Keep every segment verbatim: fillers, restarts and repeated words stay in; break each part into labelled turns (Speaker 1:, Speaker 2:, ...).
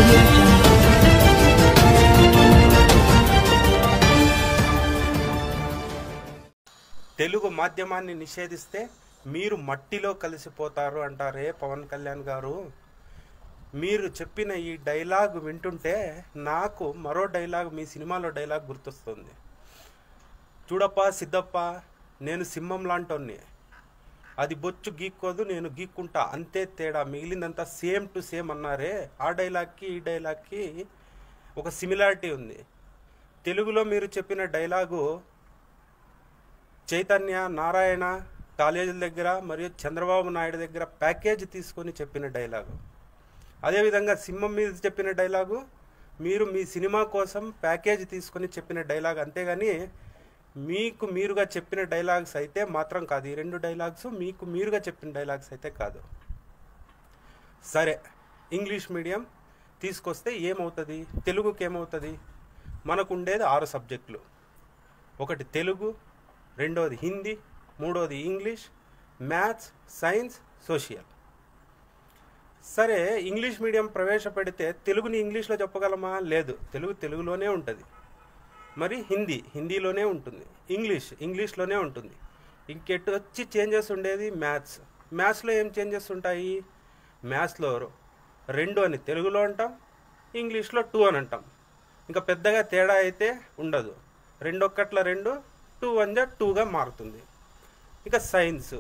Speaker 1: audio jungle.
Speaker 2: Telugu మాధ్యమాన్ని నిషేధిస్తే మీరు మట్టిలో కలిసిపోతారు అంటారే పవన్ కళ్యాణ్ గారు. మీరు చెప్పిన ఈ డైలాగ్ వింటుంటే నాకు మరో డైలాగ్ మీ సినిమాలో డైలాగ్ గుర్తొస్తుంది. చూడప్ప సిద్ధప్ప, నేను సింహం లాంటోన్ని, అది బొచ్చు గీక్కోదు, నేను గీక్కుంటా, అంతే తేడా, మిగిలిందంతా సేమ్ టు సేమ్ అన్నారే. ఆ డైలాగ్కి ఈ డైలాగ్కి ఒక సిమిలారిటీ ఉంది. తెలుగులో మీరు చెప్పిన డైలాగు చైతన్య, నారాయణ కాలేజీల దగ్గర మరియు చంద్రబాబు నాయుడు దగ్గర ప్యాకేజ్ తీసుకొని చెప్పిన డైలాగు. అదేవిధంగా సింహం మీద చెప్పిన డైలాగు మీరు మీ సినిమా కోసం ప్యాకేజ్ తీసుకొని చెప్పిన డైలాగ్, అంతేగాని మీకు మీరుగా చెప్పిన డైలాగ్స్ అయితే మాత్రం కాదు. ఈ రెండు డైలాగ్స్ మీకు మీరుగా చెప్పిన డైలాగ్స్ అయితే కాదు. సరే, ఇంగ్లీష్ మీడియం తీసుకొస్తే ఏమవుతుంది, తెలుగుకి ఏమవుతుంది? మనకు ఉండేది ఆరు సబ్జెక్టులు. ఒకటి తెలుగు, రెండోది హిందీ, మూడోది ఇంగ్లీష్, మ్యాథ్స్, సైన్స్, సోషల్. సరే, ఇంగ్లీష్ మీడియం ప్రవేశపెడితే తెలుగుని ఇంగ్లీష్లో చెప్పగలమా? లేదు, తెలుగు తెలుగులోనే ఉంటుంది. మరి హిందీ హిందీలోనే ఉంటుంది, ఇంగ్లీష్ ఇంగ్లీష్లోనే ఉంటుంది. ఇంకెటు వచ్చి చేంజెస్ ఉండేది మ్యాథ్స్. మ్యాథ్స్లో ఏం చేంజెస్ ఉంటాయి? మ్యాథ్స్లో రెండు అని తెలుగులో అంటాం, ఇంగ్లీష్లో టూ అని అంటాం. ఇంకా పెద్దగా తేడా అయితే ఉండదు. రెండొక్కట్ల రెండు, టూ వన్ జా టూగా మారుతుంది. ఇక సైన్స్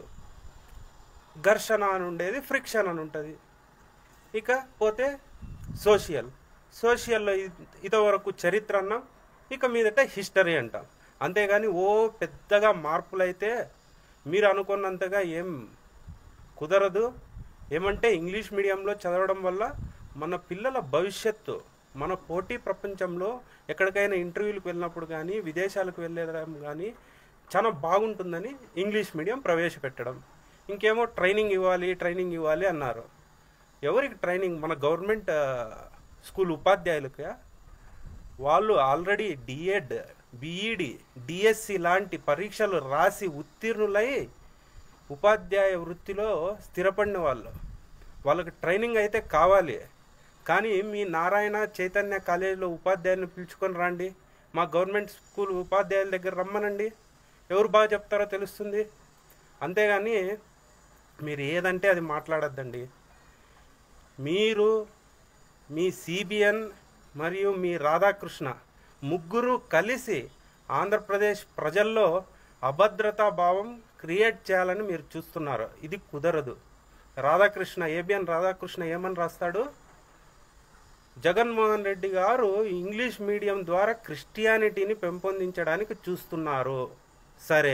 Speaker 2: ఘర్షణ అని ఉండేది ఫ్రిక్షన్ అని ఉంటుంది. ఇక పోతే సోషల్ సోషల్లో ఇంతవరకు చరిత్ర అన్నాం, ఇక మీదట హిస్టరీ అంటాం. అంతేగాని ఓ పెద్దగా మార్పులైతే మీరు అనుకున్నంతగా ఏం కుదరదు. ఏమంటే ఇంగ్లీష్ మీడియంలో చదవడం వల్ల మన పిల్లల భవిష్యత్తు, మన పోటీ ప్రపంచంలో ఎక్కడికైనా ఇంటర్వ్యూలకు వెళ్ళినప్పుడు కానీ విదేశాలకు వెళ్ళడం కానీ చాలా బాగుంటుందని ఇంగ్లీష్ మీడియం ప్రవేశపెట్టడం. ఇంకేమో ట్రైనింగ్ ఇవ్వాలి ట్రైనింగ్ ఇవ్వాలి అన్నారు. ఎవరికి ట్రైనింగ్? మన గవర్నమెంట్ స్కూల్ ఉపాధ్యాయులకి. వాళ్ళు ఆల్రెడీ డిఎడ్, బిఈడి, డిఎస్సి లాంటి పరీక్షలు రాసి ఉత్తీర్ణులై ఉపాధ్యాయ వృత్తిలో స్థిరపడిన వాళ్ళు. వాళ్ళకి ట్రైనింగ్ అయితే కావాలి. కానీ మీ నారాయణ, చైతన్య కాలేజీలో ఉపాధ్యాయులను పిలుచుకొని రండి, మా గవర్నమెంట్ స్కూల్ ఉపాధ్యాయుల దగ్గర రమ్మనండి, ఎవరు బాగా చెప్తారో తెలుస్తుంది. అంతేగాని మీరు ఏదంటే అది మాట్లాడద్దండి. మీరు మీ సిబిఎన్ మరియు మీ రాధాకృష్ణ ముగ్గురు కలిసి ఆంధ్రప్రదేశ్ ప్రజల్లో అభద్రతా భావం క్రియేట్ చేయాలని మీరు చూస్తున్నారు. ఇది కుదరదు. రాధాకృష్ణ, ఏబిఎన్ రాధాకృష్ణ ఏమని రాస్తాడు? జగన్మోహన్ రెడ్డి గారు ఇంగ్లీష్ మీడియం ద్వారా క్రిస్టియానిటీని పెంపొందించడానికి చూస్తున్నారు. సరే,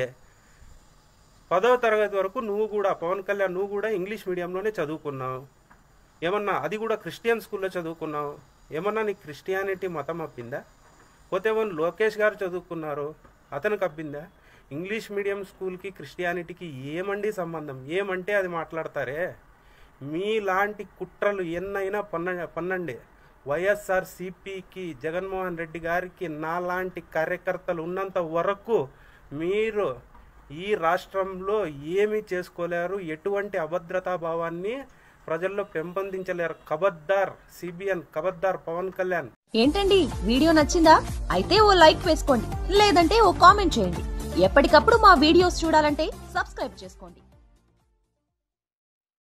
Speaker 2: పదవ తరగతి వరకు నువ్వు కూడా, పవన్ కళ్యాణ్ నువ్వు కూడా ఇంగ్లీష్ మీడియంలోనే చదువుకున్నావు. ఏమన్నా అది కూడా క్రిస్టియన్ స్కూల్లో చదువుకున్నావు. ఏమన్నా నీకు క్రిస్టియానిటీ మతం అప్పిందా? పోతే వాళ్ళు లోకేష్ గారు చదువుకున్నారు, అతనికి అప్పిందా? ఇంగ్లీష్ మీడియం స్కూల్కి క్రిస్టియానిటీకి ఏమండి సంబంధం? ఏమంటే అది మాట్లాడతారే. మీలాంటి కుట్రలు ఎన్నైనా పన్న పన్నండి. వైఎస్ఆర్సిపికి, జగన్మోహన్ రెడ్డి గారికి నాలాంటి కార్యకర్తలు ఉన్నంత వరకు మీరు ఈ రాష్ట్రంలో ఏమీ చేసుకోలేరు. ఎటువంటి అభద్రతా భావాన్ని ప్రజల్లో పెంపొందించలేరు. కబద్దార్ సిబిఎన్, కబద్దార్ పవన్ కళ్యాణ్.
Speaker 3: ఏంటండి, వీడియో నచ్చిందా? అయితే ఓ లైక్ వేసుకోండి, లేదంటే ఓ కామెంట్ చేయండి. ఎప్పటికప్పుడు మా వీడియోస్ చూడాలంటే సబ్స్క్రైబ్ చేసుకోండి.